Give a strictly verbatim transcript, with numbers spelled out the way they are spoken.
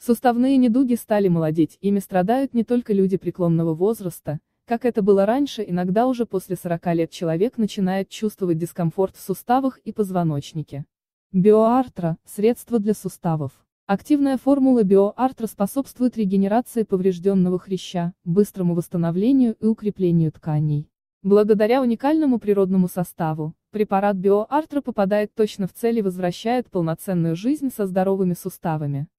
Суставные недуги стали молодеть, ими страдают не только люди преклонного возраста, как это было раньше, иногда уже после сорока лет человек начинает чувствовать дискомфорт в суставах и позвоночнике. Биоартра – средство для суставов. Активная формула биоартра способствует регенерации поврежденного хряща, быстрому восстановлению и укреплению тканей. Благодаря уникальному природному составу, препарат биоартра попадает точно в цель и возвращает полноценную жизнь со здоровыми суставами.